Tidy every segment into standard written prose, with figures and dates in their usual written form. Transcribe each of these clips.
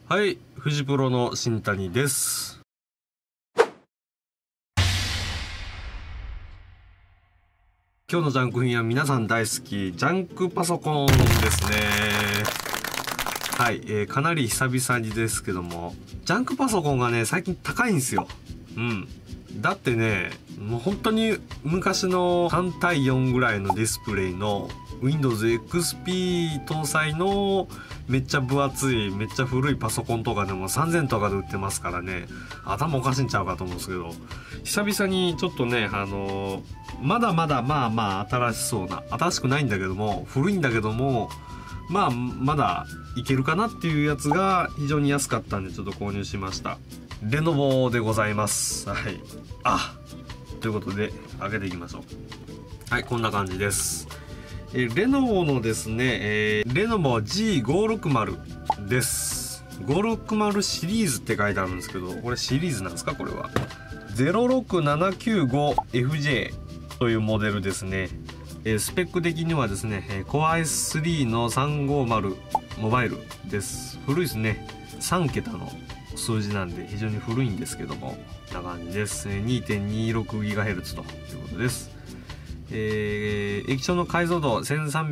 はい、フジプロの新谷です。今日のジャンク品は皆さん大好きジャンクパソコンですね。はい、かなり久々にですけども、ジャンクパソコンがね最近高いんですよ。だってね、もう本当に昔の3対4ぐらいのディスプレイの Windows XP 搭載のめっちゃ分厚いめっちゃ古いパソコンとかでも3000とかで売ってますからね、頭おかしいんちゃうかと思うんですけど、久々にちょっとねまだまだまあ新しそうな、新しくないんだけども古いんだけどもまだいけるかなっていうやつが非常に安かったんでちょっと購入しました。レノボでございます。はい、ということで開けていきましょう。はい、こんな感じです。レノボのですね、レノボ G560 です。560シリーズって書いてあるんですけど、これシリーズなんですか？これは 06795FJ というモデルですね。スペック的にはですね、Core i3 の350モバイルです。古いですね。3桁の数字なんで非常に古いんですけども、こんな感じです。 2.26GHz ということです。液晶の解像度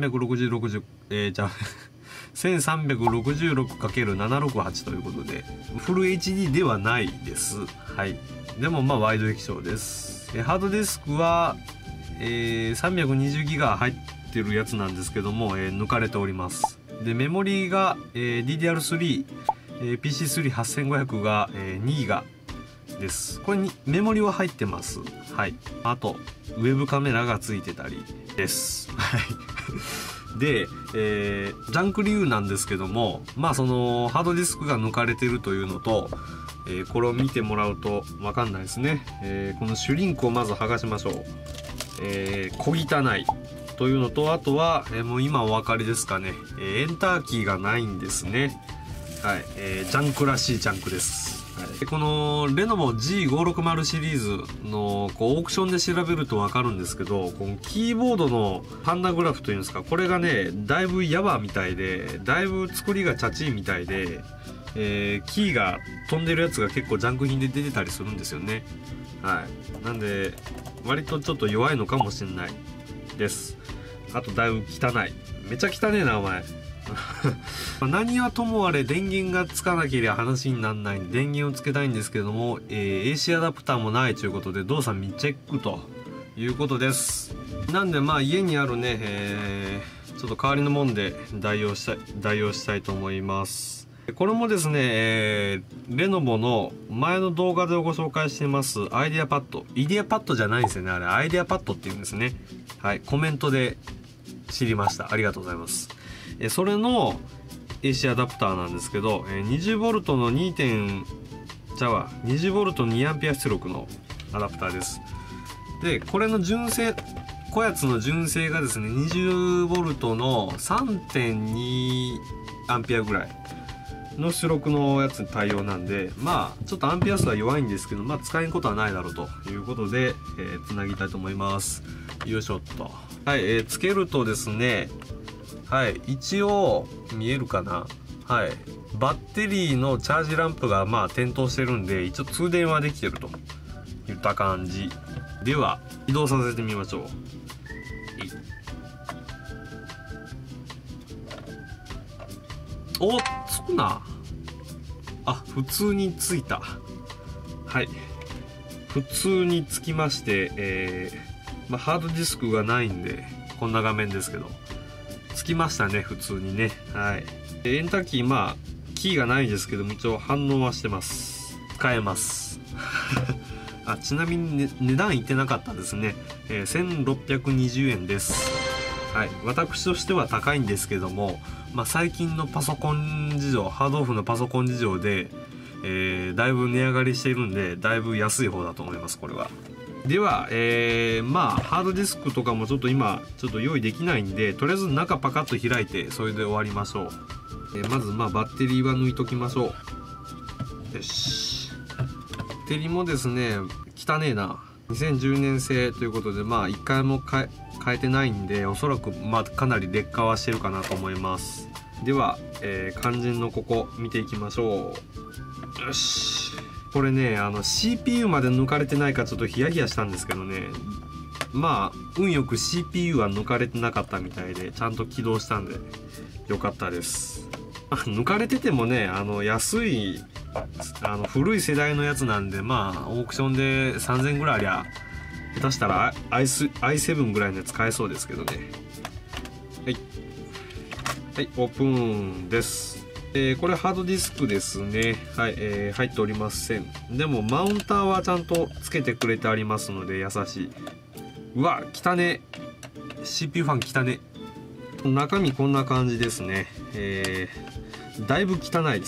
1366×768 ということでフル HD ではないです。はい、でもワイド液晶です。ハードディスクは、320GB 入ってるやつなんですけども、抜かれております。でメモリが、DDR3、PC38500 が、2GB です。これにメモリは入ってます。はい、あとウェブカメラがついてたりです。はいで、ジャンク理由なんですけども、そのハードディスクが抜かれてるというのと、これを見てもらうと分かんないですね。このシュリンクをまず剥がしましょう。小汚いというのと、あとは、もう今お分かりですかね、エンターキーがないんですね。はい、ジャンクらしいジャンクです。このレノボ G560 シリーズのオークションで調べると分かるんですけど、このキーボードのパンダグラフというんですか、これがねだいぶヤバみたいで、だいぶ作りがチャチいみたいで、キーが飛んでるやつが結構ジャンク品で出てたりするんですよね。はい、なんで割とちょっと弱いのかもしれないです。あとだいぶ汚い、めっちゃ汚ねえなお前何はともあれ電源がつかなければ話にならないんで電源をつけたいんですけども、AC アダプターもないということで動作未チェックということです。なんで家にあるね、ちょっと代わりのもんで代用したいと思います。これもですね、レノボの前の動画でご紹介してますアイデアパッド、イデアパッドじゃないんですよね、あれアイデアパッドっていうんですね。はい、コメントで知りました。ありがとうございます。それの AC アダプターなんですけど、20V の20V2A 出力のアダプターです。でこれの純正、こやつの純正がですね 20V の 3.2A ぐらいの出力のやつに対応なんで、ちょっとアンペア数は弱いんですけど、使えんことはないだろうということで、つなぎたいと思います。よいしょっと。はい、つけるとですね、はい、一応見えるかな。はい、バッテリーのチャージランプが点灯してるんで一応通電はできてるといった感じでは移動させてみましょう。おっつくなあ、普通についた。はい、普通につきまして、ハードディスクがないんでこんな画面ですけどつきましたね、普通にね。はい、エンターキーキーがないですけども一応反応はしてます。使えますちなみに、値段言ってなかったですね。1620円です。はい、私としては高いんですけども、最近のパソコン事情、ハードオフのパソコン事情で、だいぶ値上がりしているんでだいぶ安い方だと思います、これは。では、ハードディスクとかもちょっと今用意できないんで、とりあえず中パカッと開いてそれで終わりましょう。まずバッテリーは抜いときましょう。よし、バッテリーもですね汚ねえな、2010年製ということで一回も変えてないんでおそらくかなり劣化はしてるかなと思います。 では、肝心のここ見ていきましょう。よし。これね、CPU まで抜かれてないかちょっとヒヤヒヤしたんですけどね、まあ運よく CPU は抜かれてなかったみたいでちゃんと起動したんでよかったです。抜かれててもね、安い古い世代のやつなんで、まあオークションで3000ぐらいありゃ下手したら i7 ぐらいのやつ買えそうですけどね。はいはい、オープンです。これハードディスクですね。はい、入っておりません。でもマウンターはちゃんとつけてくれてありますので優しい。うわ、汚ね。CPU ファン汚ね。中身こんな感じですね。だいぶ汚いです。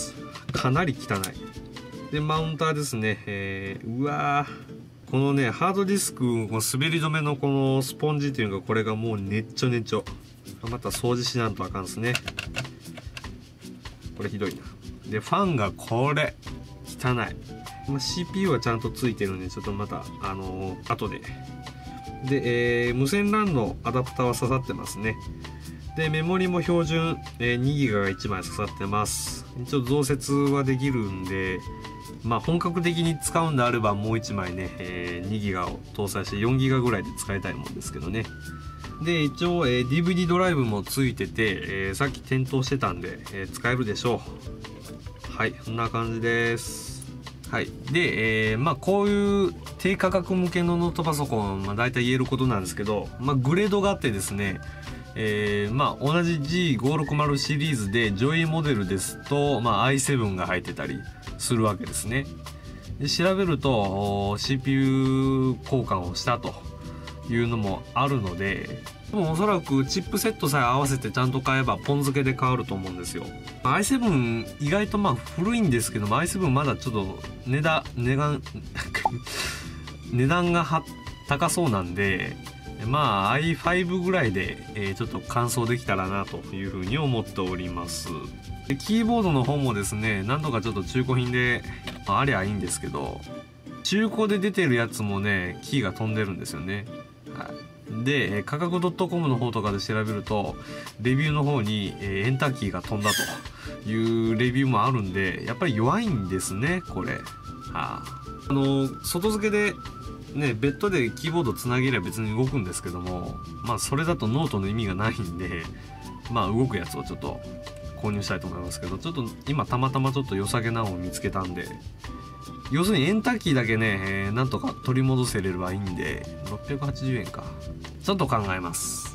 かなり汚い。で、マウンターですね。うわー、このね、ハードディスク、滑り止めのこのスポンジっていうのが、これがもうねっちょねっちょ。また掃除しなんとあかんですね。これひどいな。で、ファンがこれ汚い。CPU はちゃんとついてるんで、ちょっとまた後で。で、無線 LAN のアダプターは刺さってますね。で、メモリも標準、2GB が1枚刺さってます。一応増設はできるんで、まあ本格的に使うんであればもう1枚ね、2GB を搭載して 4GB ぐらいで使いたいもんですけどね。で、一応、DVD ドライブもついてて、さっき点灯してたんで、使えるでしょう。はい、こんな感じです。はい。で、まあこういう低価格向けのノートパソコン、まあ大体言えることなんですけど、まあグレードがあってですね、まあ同じ G560 シリーズで上位モデルですと、まあ i7 が入ってたりするわけですね。で、調べると CPU 交換をしたというのもあるので、でもおそらくチップセットさえ合わせてちゃんと買えばポン付けで変わると思うんですよ。i7 意外とまあ古いんですけども、 i7 まだちょっと値段が高そうなんで、まあ i5 ぐらいで、ちょっと完走できたらなというふうに思っております。で、キーボードの方もですね、何度かちょっと中古品で、ありゃいいんですけど、中古で出てるやつもね、キーが飛んでるんですよね。はい、で、価格 .com の方とかで調べると、レビューの方に、エンターキーが飛んだというレビューもあるんで、やっぱり弱いんですね、これ。外付けでね、ベッドでキーボードつなげれば別に動くんですけども、まあそれだとノートの意味がないんで、まあ動くやつをちょっと購入したいと思いますけど、ちょっと今たまたまちょっと良さげなのを見つけたんで、要するにエンターキーだけね、なんとか取り戻せればいいんで、680円か。ちょっと考えます。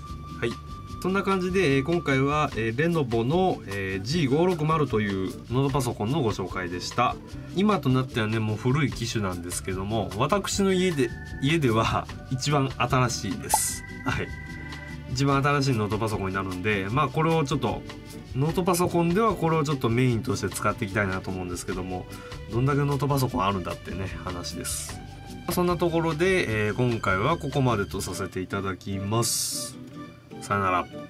はい。そんな感じで、今回は、レノボの、G560 というノートパソコンのご紹介でした。今となってはね、もう古い機種なんですけども、私の家では一番新しいです。はい。一番新しいノートパソコンになるんで、まあこれをちょっと、ノートパソコンではこれをちょっとメインとして使っていきたいなと思うんですけども、どんだけノートパソコンあるんだってね、話です。そんなところで、今回はここまでとさせていただきます。さよなら。